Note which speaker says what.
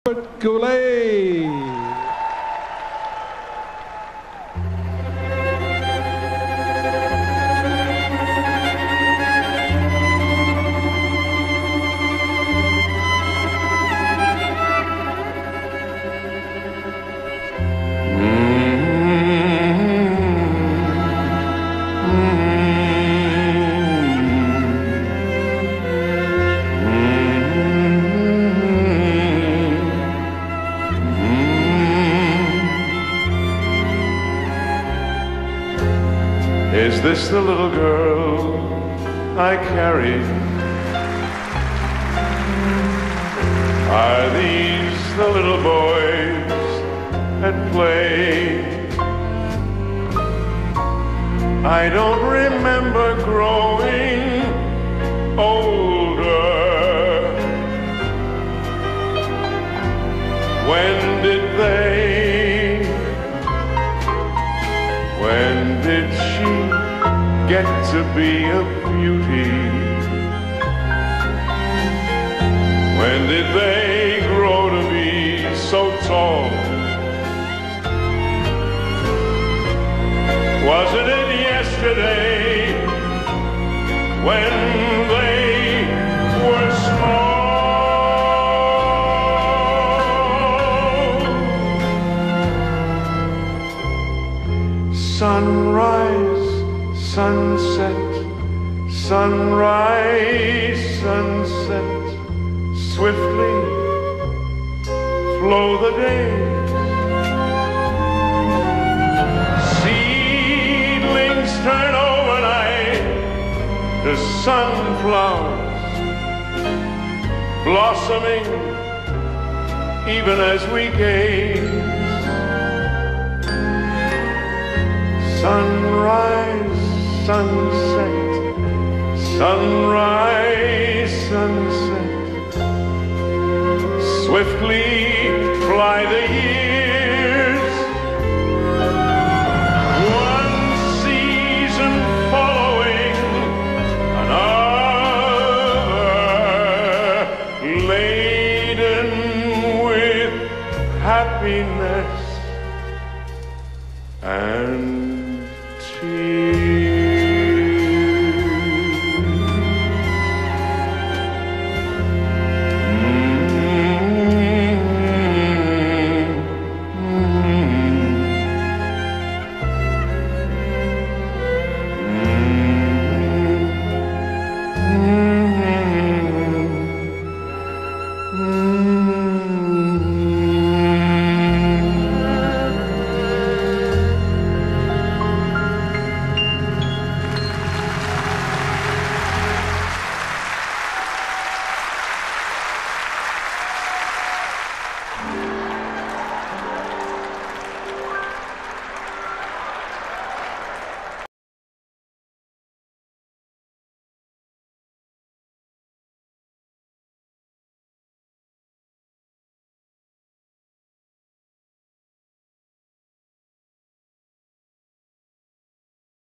Speaker 1: Goulet.
Speaker 2: Is this the little girl I carry? Are these the little boys at play? I don't remember growing older. When did she get to be a beauty? When did they grow to be so tall? Wasn't it yesterday when they were small? Sunrise, sunset, sunrise, sunset, swiftly flow the days. Seedlings turn overnight to sunflowers, blossoming even as we gaze. Sunrise, sunset, sunrise, sunset, swiftly fly the years, one season following another, laden with happiness and